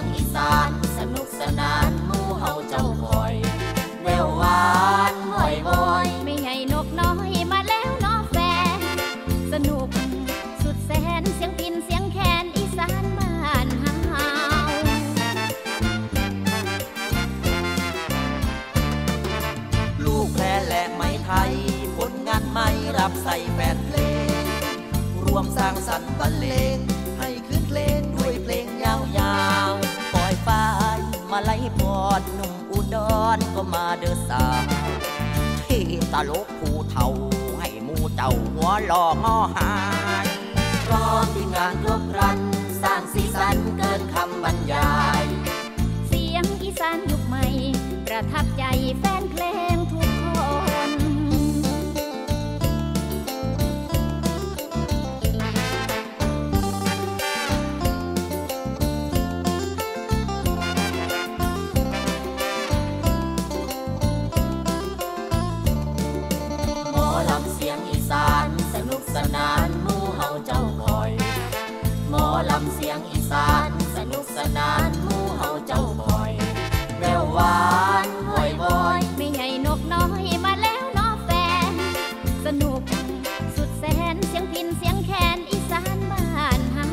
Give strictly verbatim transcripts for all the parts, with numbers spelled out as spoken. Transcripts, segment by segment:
งอีสานสนุกสนานหมู่เฮาเจ้าคอยแววหวานห้อยบอยไม่ให้นกน้อยมาแล้วน้องแฟนสนุกสุดแสนเสียงพินเสียงแคนอีสานบ้านเฮาลูกแพรและไม้ไทยผลงานไม่รับใส่แฟนเพลงรวมสร้างสรรค์บรรเลงให้คืนเพลงด้วยเพลงยาวๆปล่อยฟ้ามาไล่บอดหนุ่มอุดรก็มาเด้อสาวที่ตลกผู้เฒ่าให้หมู่เจ้าหัวหลอกงอหายพร้อมที่งานครบครันสร้างสีสันเกินคำบรรยายเสียงอีสานยุคใหม่ประทับใจแฟนเพลงทุกคนสนานหมู่เฮาเจ้าคอยหมอลำเสียงอีสานสนุกสนานหมู่เฮาเจ้าคอยแววหวานห้อยบอยไม่ให้นกน้อยมาแล้วน้องแฟนสนุกสุดแสนเสียงพินเสียงแคนอีสานบ้านเฮา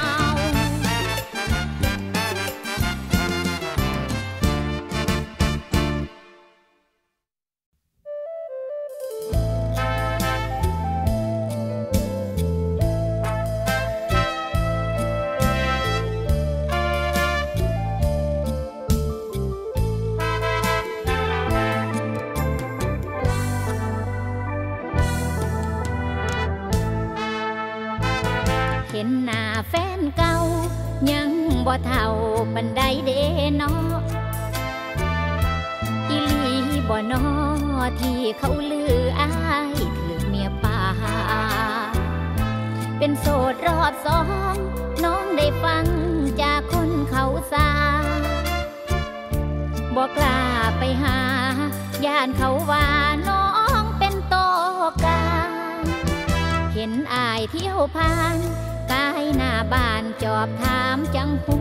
เห็นหน้าแฟนเก่ายังบ่เท่าปันใดเด้น้ออีหลีบ่น้อที่เขาลืออ้ายถือเมียป่าเป็นโสดรอบสองน้องได้ฟังจากคนเขาซาบ่กล้าไปหาย่านเขาว่าน้องเป็นโตกาเห็นอายเที่ยวผ่านกายหน้าบ้านจอบถามจังหู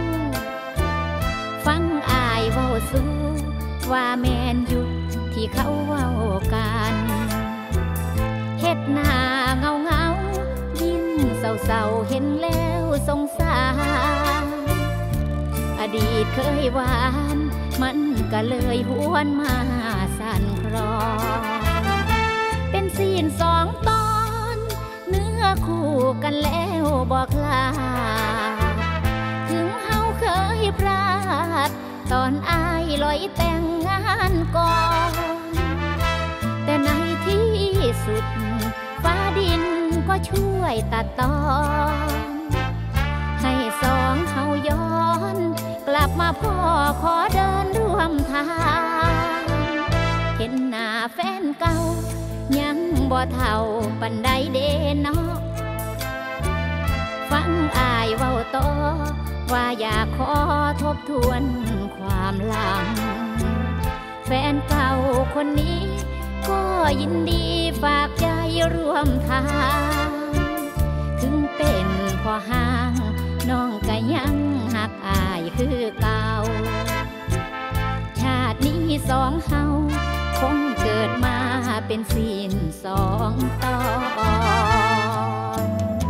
ฟังอายเว้าสู้ว่าแม่นอยู่ที่เขาเว้ากันเฮ็ดหน้าเงาเงายิ้มเศร้าๆเห็นแล้วสงสารอดีตเคยหวานมันก็เลยหวนมาสั่นคลอเป็นซีนสองตอนเนื้อคู่กันแล้วบอกลาถึงเฮาเคยพลาดตอนอายลอยแต่งงานก่อนแต่ในที่สุดฟ้าดินก็ช่วยตัดตอนให้สองเฮาย้อนกลับมาพ่อขอเดินร่วมทางเห็นหน้าแฟนเก่ายังบ่เท่าปันใดเด้น้อฟังอายเว้าต่อว่าอยากขอทบทวนความหลังแฟนเก่าคนนี้ก็ยินดีฝากใจร่วมทางถึงเป็นพ่อห้างน้องก็ยังหักอายคือเก่าชาตินี้สองเฮาคงเกิดมาเป็นศีลสองตอน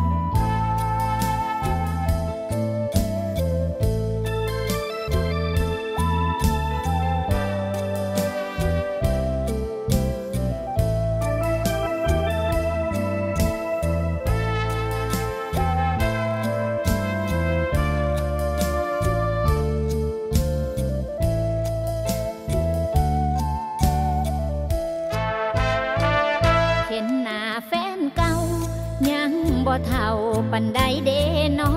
บ่เท่าปันใดเด้น้อ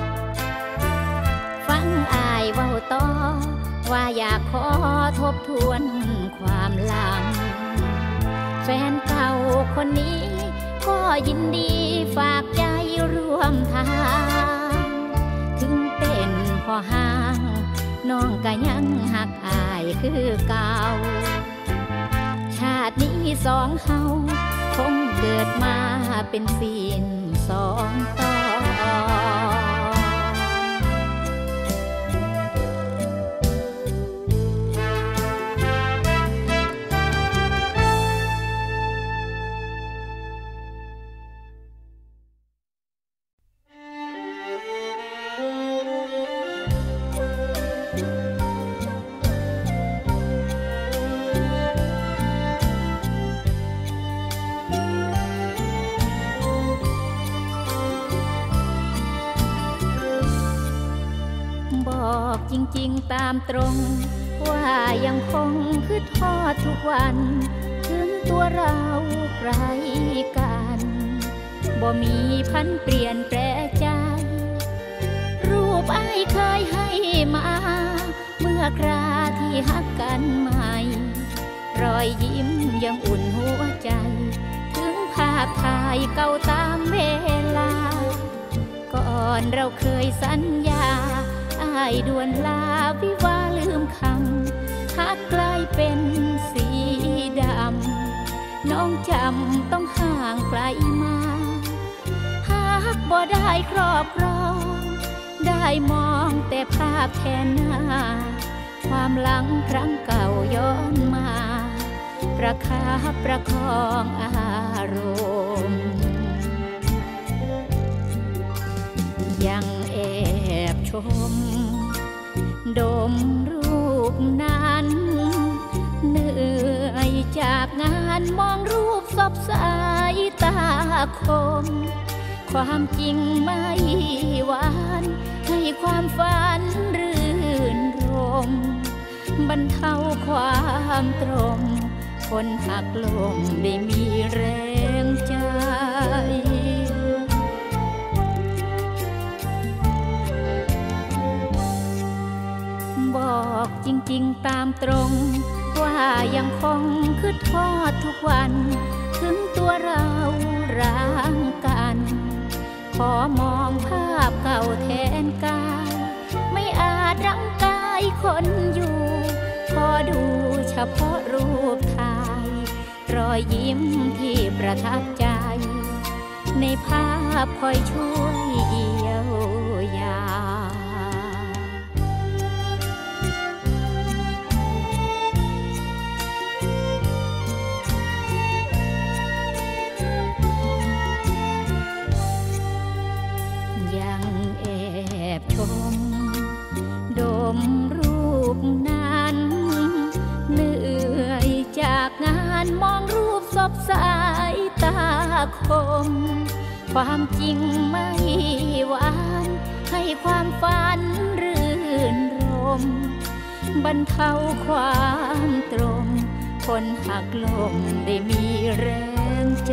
ฟังอายเว้าต่อว่าอยากขอทบทวนความหลังแฟนเก่าคนนี้ก็ยินดีฝากใจร่วมทางถึงเป็นพ่อห้างน้องก็ยังหักอายคือเก่าชาตินี้สองเฮาคงเกิดมาเป็นศีลสองตอนบอกจริงๆตามตรงว่ายังคงคือทอดทุกวันถึงตัวเราไกลกันบ่มีพันเปลี่ยนแปรใจรูปอ้ายเคยให้มาเมื่อคราที่ฮักกันใหม่รอยยิ้มยังอุ่นหัวใจถึงภาพถ่ายเก่าตามเวลาก่อนเราเคยสัญญาอ้ายด่วนลาวิวาลืมคำฮักกลายเป็นสีดำน้องจำต้องห่างไกลมาฮักบ่ได้ครอบครองได้มองแต่ภาพแทนหน้าความหลังครั้งเก่าย้อนมาประคับประคองอารมณ์ยังแอบชมดมรูปนั้นเหนื่อยจากงานมองรูปศพสายตาคมความจริงไม่หวานให้ความฝันรื่นรมบรรเทาความตรมคนหักลงได้มีแรงใจบอกจริงๆตามตรงว่ายังคงคือทอดทุกวันถึงตัวเราร้างกันขอมองภาพเก่าแทนกายไม่อาจรั้งกายคนอยู่ขอดูเฉพาะรูปถ่ายรอยยิ้มที่ประทับใจในภาพคอยช่วยเยียวยายังแอบชมดมรูปนั้นเหนื่อยจากงานมองรูปศพสายตาคมความจริงไม่หวานให้ความฝันรื่นรมบรรเทาความตรมคนหักลงได้มีแรงใจ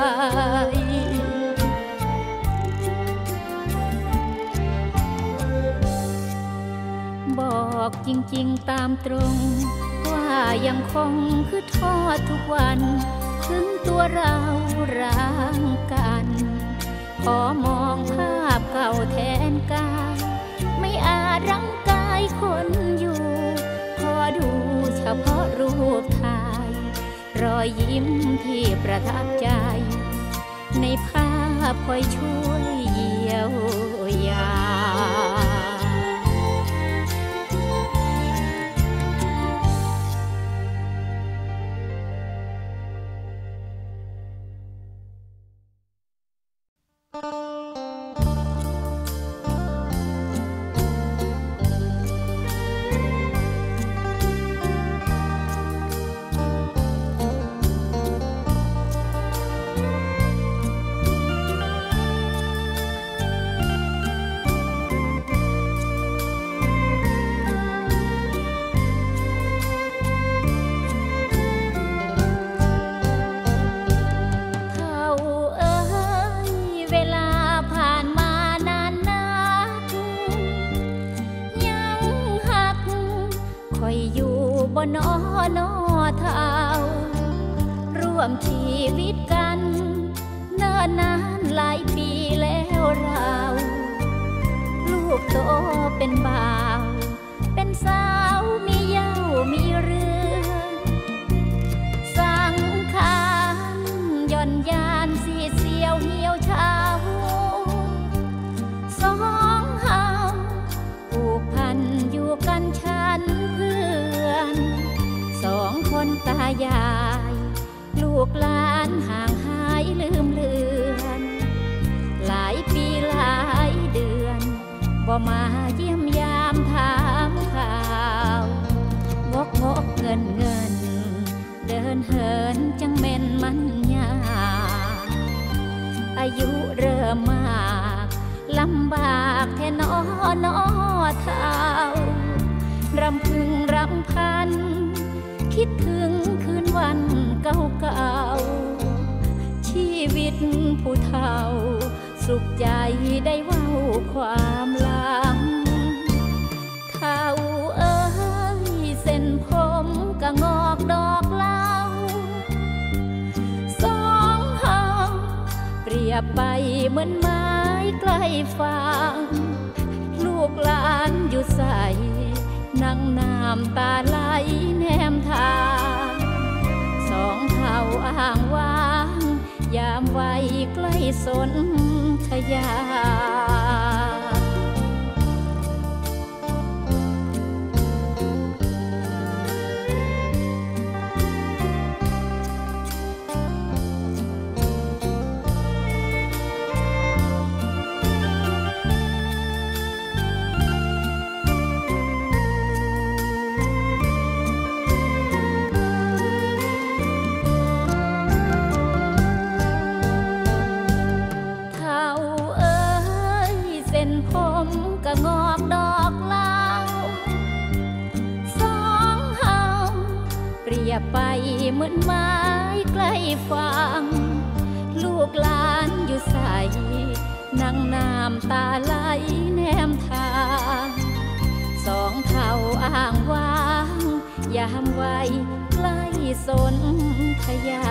บอกจริงๆตามตรงว่ายังคงคือทอดทุกวันถึงตัวเราร้างกันขอมองภาพเก่าแทนกายไม่อาจรั้งกายคนอยู่ขอดูเฉพาะรูปถ่ายรอยยิ้มที่ประทับใจในภาพคอยช่วยเยียวยานอนอเท่าร่วมชีวิตกันเนิ่นนานหลายปีแล้วเราลูกโตเป็นบ่าวเป็นสาวมีเย้ามีเรือนสังขารย่อนยานสีเสียวเหี่ยวเฉาสองเฮาผูกพันอยู่กันฉันเพื่อนสองคนตายายลูกหลานห่างหายลืมเลือนหลายปีหลายเดือนบ่มาเยี่ยมยามถามข่าวงกงกเงินเงินเดินเหินจังเม่นมันยาอายุเริ่มมากลำบากแท่นอนอเท้ารำพึงรำพันคิดถึงคืนวันเก่าๆชีวิตผู้เฒ่าสุขใจได้เว้าความหลังเฒ่าเอ้ยเส้นผมก็งอกดอกเหลาสองเฮาเปรียบไปเหมือนไม้ใกล้ฝั่งลูกหลานอยู่ใส่นั่งน้ำตาไหลแนมทางสองเท่าอ้างว้างยามวัยใกล้สนธยาผมก็งอกดอกเหลาสองเฮาเปรียบไปเหมือนไม้ใกล้ฝั่งลูกหลานอยู่ใส่นั่งน้ำตาไหลแนมทางสองเท่าอ้างว้างยามวัยใกล้สนธยา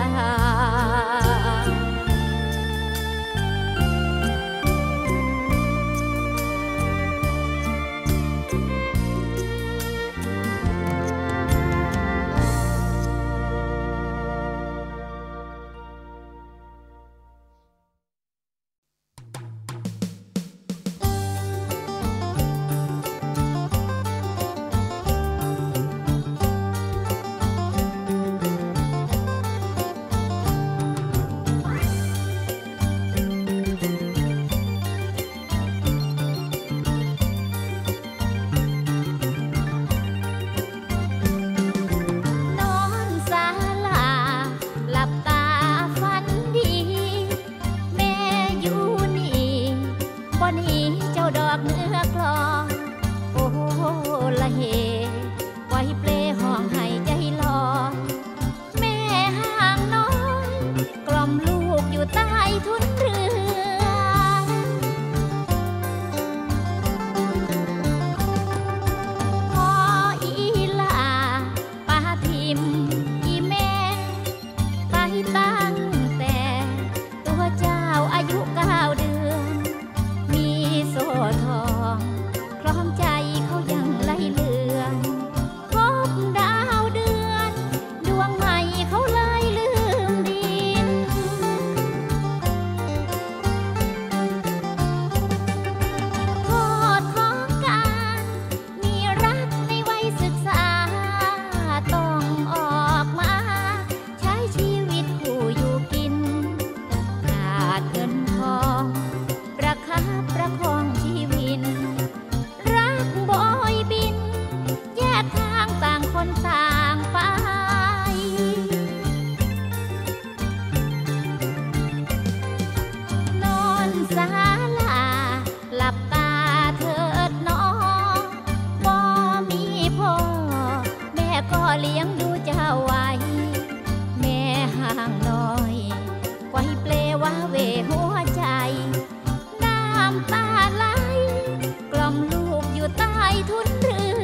เลี้ยงดูเจ้าไว้แม่ห่างน้อยไกวเปลว่าเวหัวใจน้ำตาไหลกล่อมลูกอยู่ใต้ทุนเรือ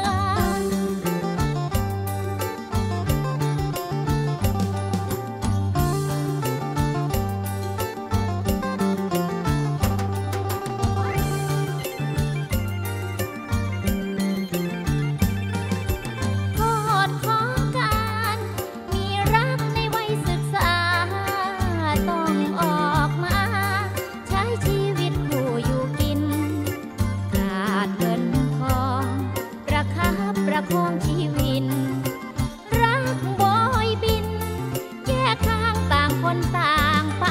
ของชีวิตรักบอยบินแยกทางต่างคนต่างไป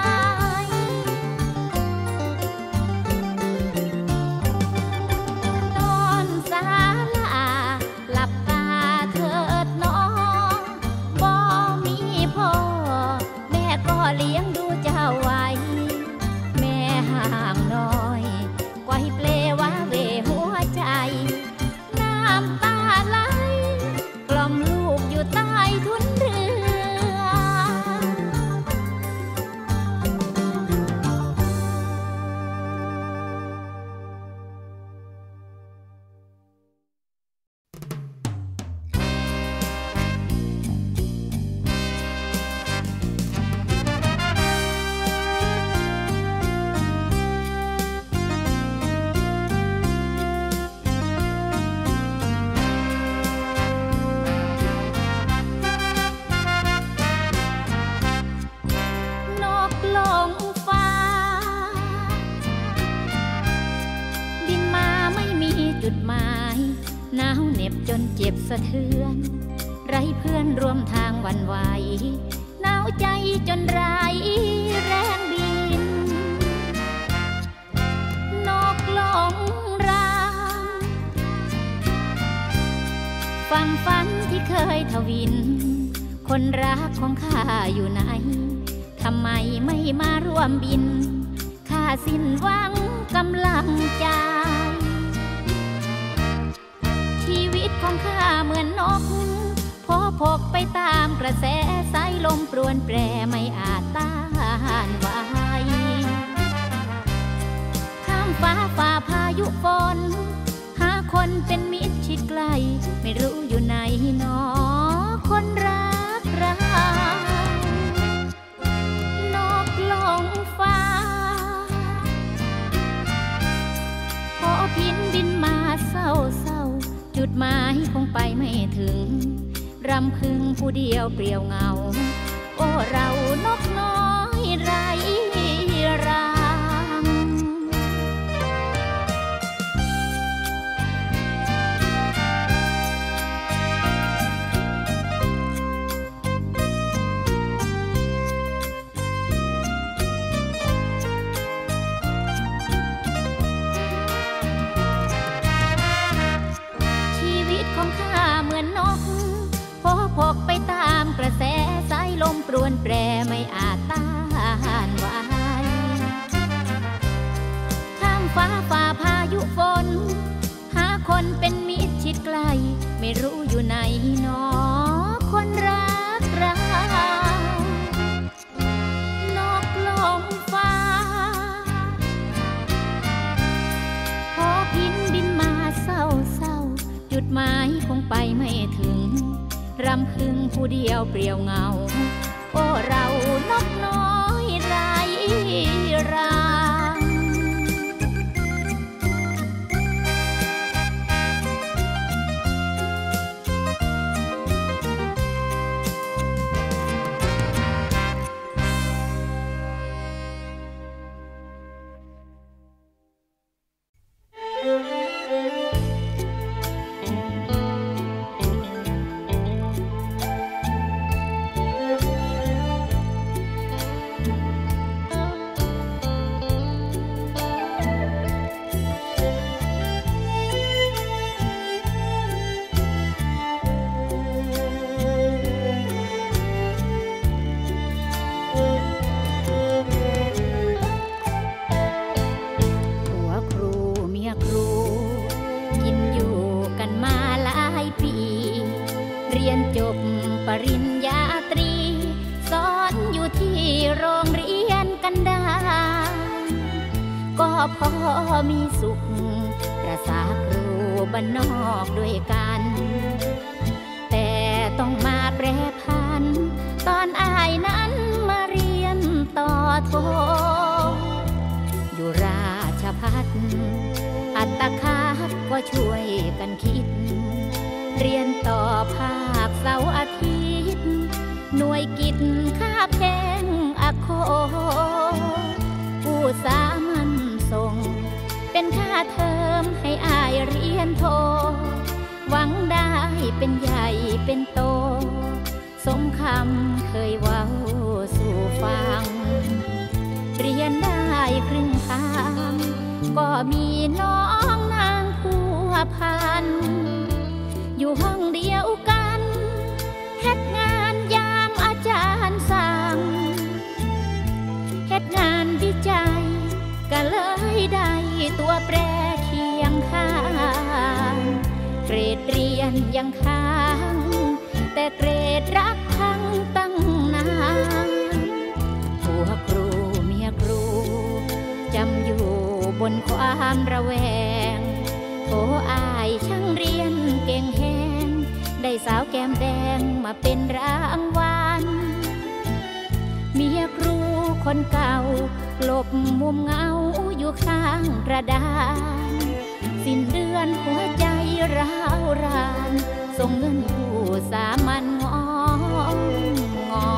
นอนศาลาหลับตาเถิดน้องบ่มีพ่อแม่ก็เลี้ยงดูเจ้าไว้แม่ห่างน้อยหนาวเหน็บจนเจ็บสะเทือนไร้เพื่อนร่วมทางวันไหวหนาวใจจนไร้แรงบินนกหลงรังฟังฝันที่เคยทวินคนรักของข้าอยู่ไหนทำไมไม่มาร่วมบินข้าสิ้นหวังกำลังใจชีวิตของข้าเหมือนนกพอพกไปตามกระแสสายลมปรวนแปรไม่อาจต้านไหวข้ามฟ้าฝ่าพายุฝนหาคนเป็นมิตรชิดไกลไม่รู้อยู่ไหนหนอคนรักเรานกลงฟ้าพอพินบินมาเศร้าเศร้าจุดหมายคงไปไม่ถึงรำพึงผู้เดียวเปลี่ยวเงาโอ้เรานกน้อยไร้รังชีวิตของข้าเหมือนนกพอพกไปตามกระแสสายลมปรวนแปรไม่อาจต้านไหวข้ามฟ้าฝ่าพายุฝนหาคนเป็นมิตรชิดไกลไม่รู้อยู่ไหนหนอคนรักเรานกลงฟ้าพอพินบินมาเศร้าเศร้าจุดหมายคงไปไม่ถึงรำพึงผู้เดียวเปลี่ยวเงาโอ้เรานกน้อยไร้รังปริญญาตรีสอนอยู่ที่โรงเรียนกันดารก็พอมีสุขประสาครูบ้านนอกด้วยกันแต่ต้องมาแปรพันตอนอายนั้นมาเรียนต่อโทอยู่ราชภัฏอัตตคาตก็ช่วยกันคิดเรียนต่อภาคเสาร์อาทิตย์หน่วยกิจค่าแพงอโคผู้สามัญส่งเป็นค่าเทอมให้อายเรียนโทหวังได้เป็นใหญ่เป็นโตสมคำเคยเว้าสู่ฟังเรียนได้ครึ่งทางก็มีน้องนางผัวพันอยู่ห้องเดียวกันเฮ็ดงานยามอาจารย์สั่งเฮ็ดงานวิจัยก็เลยได้ตัวแปรเคียงข้างเกรดเรียนยังค้างแต่เกรดรักทั้งตั้งนานผัวครูเมียครูจำอยู่บนความระแวงโถอายช่างเรียนเก่งแฮงได้สาวแก้มแดงมาเป็นรางวัลเมียครูคนเก่าหลบมุมเงาอยู่ข้างกระดานสิ้นเดือนหัวใจร้าวรานส่งเงินผู้สามัญงองงอ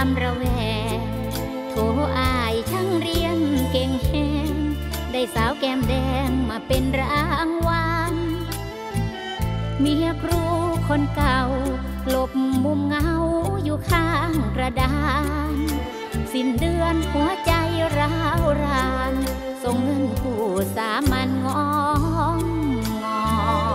ความระแวงโถอายช่างเรียนเก่งแฮงได้สาวแก้มแดงมาเป็นรางวัลเมียครูคนเก่าหลบมุมเงาอยู่ข้างกระดานสิ้นเดือนหัวใจร้าวรานส่งเงินผู้สามัญงองงอ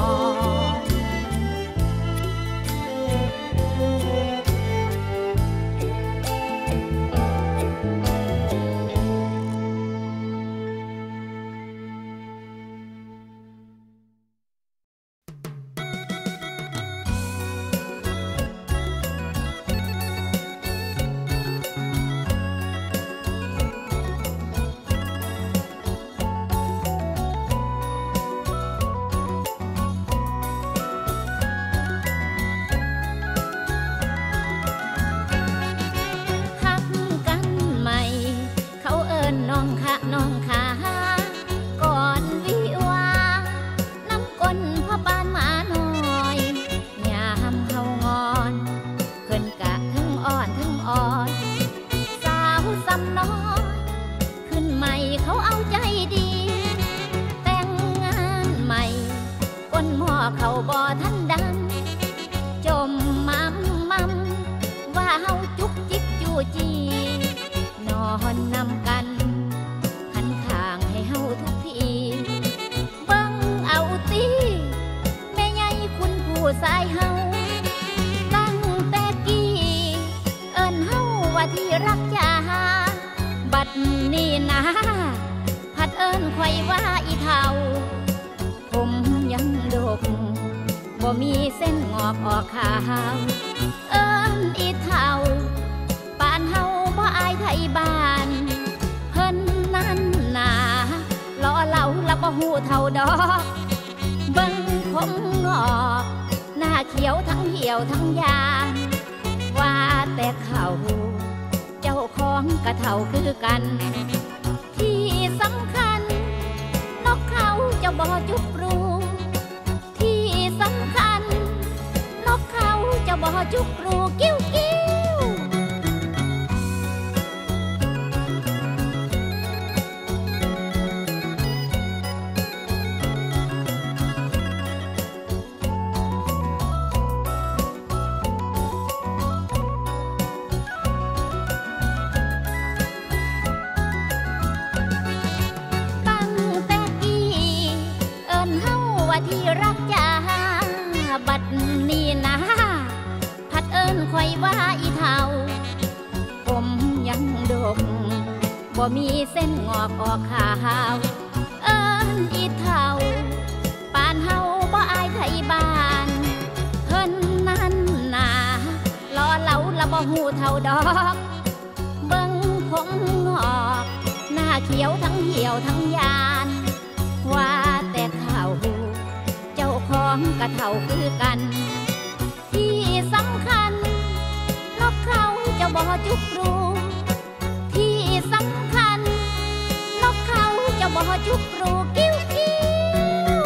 น้องขาก่อนวิวาน้ำก้นพ่อปานหมาหน่อยยามเฮางอนเพิ่นกะทั้งอ่อนทั้งอ่อนสาวซ้ำน้อยขึ้นใหม่เขาเอาใจดีแต่งงานใหม่ก้นหม้อเขาบ่ทันดังจมมั่มมั่มว่าเฮาจุกจิกจูจีนอนนำกันให้เฮาทุกทีเบิ่งเอาตีแม่ใหญ่คุณผู้สายเฮาตั้งแต่กี้เอิ้นเฮาว่าที่รักจ้าบัดนี้นะพัดเอิ้นไขว้ว่าอีเฒ่าผมยังดกบ่มีเส้นงอกออกขาวเอิ้นอีเฒ่าปานเฮาบ่อายไทยบ้านเพิ่นนั้นนาล้อเล่าละบ่หูเท่าดอกเบิ่งคมงอกหน้าเขียวทั้งเหี่ยวทั้งยางว่าแต่เขาเจ้าของกะเท่าคือกันที่สำคัญนกเขาจะบ่จุกรูที่สำคัญนกเขาจะบ่จุกรูกิ้วกิ้วที่รักจ้าบัดนี้นะพัดเอิ้นไขว้ว่าอีเฒ่าผมยังดกบ่มีเส้นงอกออกขาวเอิ้นอีเฒ่าปานเฮาบ่อายไทยบ้านเพิ่นนั้นนาล้อเล่าละบ่หูเท่าดอกเบิ่งผมงอกหน้าเขียวทั้งเหี่ยวทั้งยานว่าแต่เขาเจ้าของกะเท่าคือกันที่สำคัญนกเขาจะบ่จุกรูที่สำคัญนกเขาจะบ่จุกรูกิ้วกิ้ว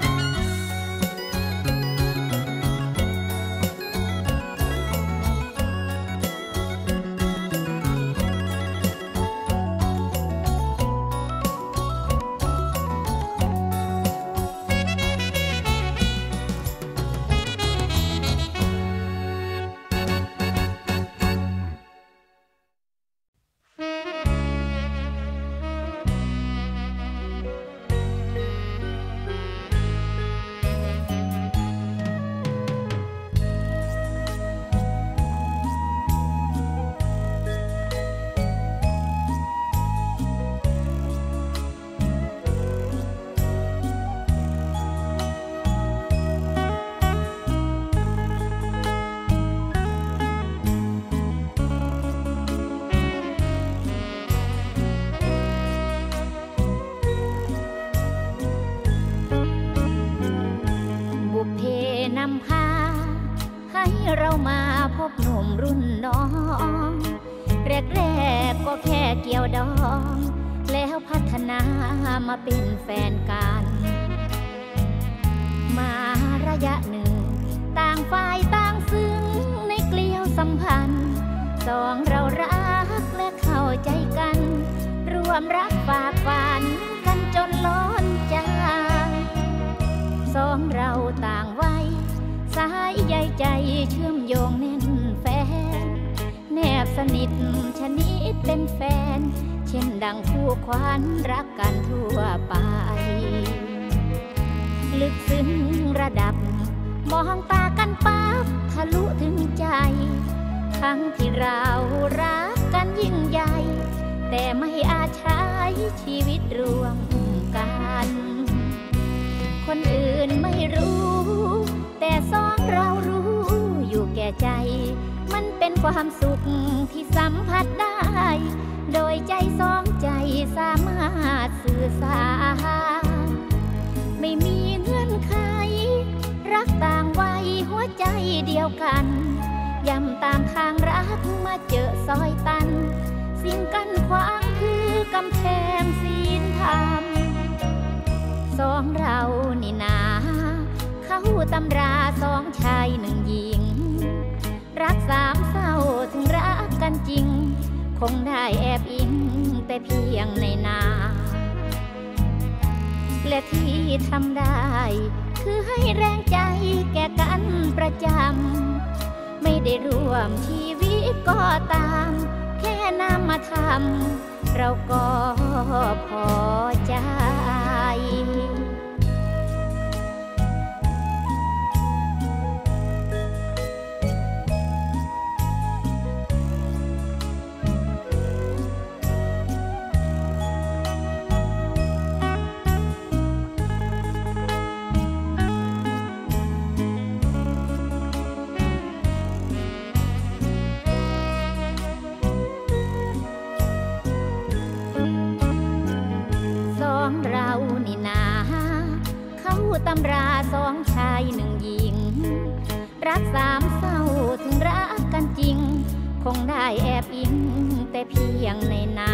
เรามาพบหนุ่มรุ่นน้องแรกๆก็แค่เกี่ยวดองแล้วพัฒนามาเป็นแฟนกันมาระยะหนึ่งต่างฝ่ายต่างซึ้งในเกลียวสัมพันธ์สองเราความรักฝากฝันกันจนล้นใจสองเราต่างวัยสายใยใจเชื่อมโยงแน่นแฟนแนบสนิทชนิดเป็นแฟนเช่นดังคู่ขวัญรักกันทั่วไปลึกซึ้งระดับมองตากันปั๊บทะลุถึงใจทั้งที่เรารักกันยิ่งใหญ่แต่ไม่อาจใช้ชีวิตรวมกันคนอื่นไม่รู้แต่สองเรารู้อยู่แก่ใจมันเป็นความสุขที่สัมผัสได้โดยใจสองใจสามารถสื่อสารไม่มีเงื่อนไขรักต่างวัยหัวใจเดียวกันย่ำตามทางรักมาเจอซอยตันสิ่งกั้นขวางคือกำแพงศีลธรรมสองเรานี่นาเข้าตำราสองชายหนึ่งหญิงรักสามเศร้าถึงรักกันจริงคงได้แอบอิงแต่เพียงในนาและที่ทำได้คือให้แรงใจแก่กันประจำไม่ได้ร่วมชีวิตก็ตามแค่นามธรรมเราก็พอใจเรานี่นาเข้าตำราสองชายหนึ่งหญิงรักสามเศร้าถึงรักกันจริงคงได้แอบอิงแต่เพียงในนา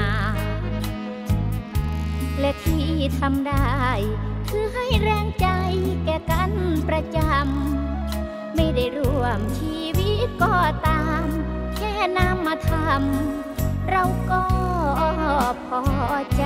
และที่ทำได้คือให้แรงใจแก่กันประจำไม่ได้ร่วมชีวิตก็ตามแค่นามธรรมเราก็พอใจ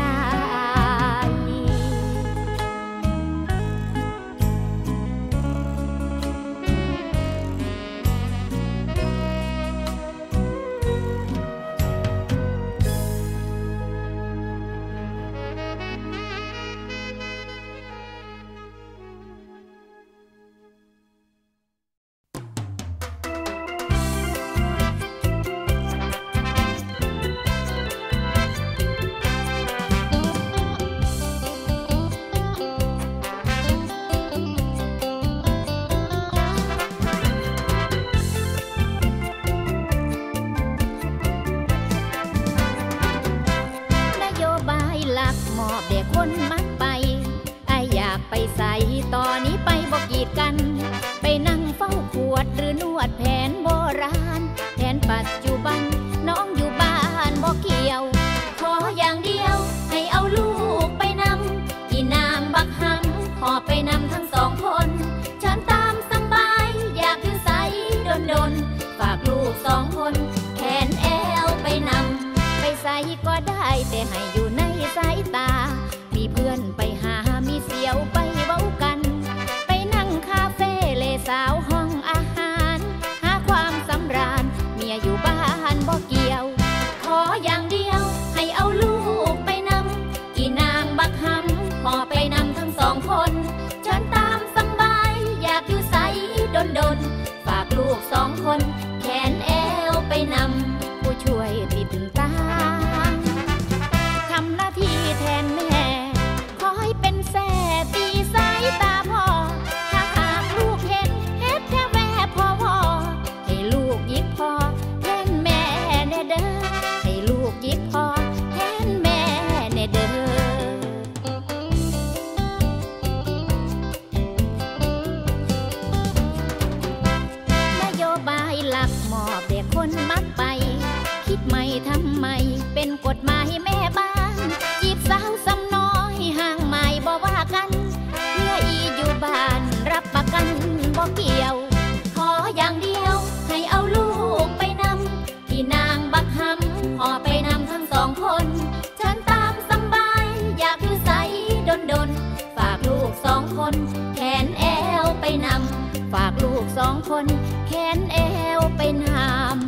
คนมักไปไออยากไปใส่ตอนนี้ไปบอกกีดกันไปนั่งเฝ้าขวดหรือนวดแผนโบราณแผนปัจจุบันน้องอยู่บ้านบอกเกี่ยวขออย่างเดียวให้เอาลูกไปนำอีนางบักหำขอไปนำทั้งสองคนฉันตามสบายอยากอยู่ใส่ดนดนฝากลูกสองคนแขนแอวไปนำไปใส่ก็ได้แต่ให้อยู่ในสายตามีเพื่อนไปหามีเสียวไปเว้ากันไปนั่งคาเฟ่เลสาวห้องอาหารหาความสำราญเมียอยู่บ้านบ่เกี่ยวขออย่างเดียวให้เอาลูกไปนำอีนางบักหำขอไปนำทั้งสองคนฉันตามสบายอยากอยู่ใสดนดนฝากลูกสองคนแขนแอวไปนำผู้ช่วยติดตามทำหน้าที่แทนแม่ขอให้เป็นแส่ตีสายตาพ่อถ้าหากลูกเห็นเฮ็ดแค่แม่พ่อพ่อให้ลูกยิบพอแทนแม่แน่เด้อให้ลูกยิบพอแทนแม่แน่เด้อนโยบายหลักมอบเด็กคนมักไปคิดไม่ทำไมเป็นกฎหมายแม่บ้านจีบสาวซ้ำน้อยห่างไม่บ่ว่ากันเมื่ออีอยู่บ้านรับประกันบ่เกี่ยวขออย่างเดียวให้เอาลูกไปนำที่นางบักหำขอไปนำทั้งสองคนฉันตามสคนแขนแอวไปนำ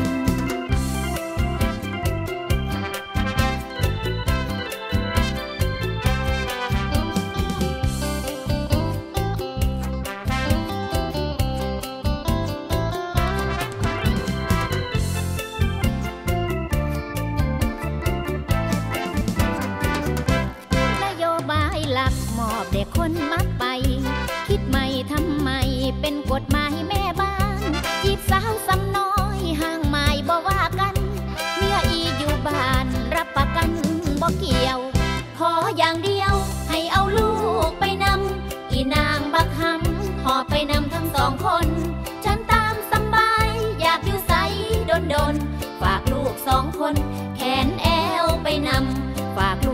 มอบเด็กคนมักไปคิดไม่ทำไมเป็นกฎหมายแม่บ้านจีบสาวซ้ำน้อยห่างไม่บ่ว่ากันเมียอีอยู่บ้านรับประกันบ่เกี่ยวขออย่างเดียวให้เอาลูกไปนำอีนางบักหำหอบไปนำทั้งสองคนฉันตามสบายอยากอยู่ใสดนดนฝากลูกสองคนแขนแอวไปนำฝาก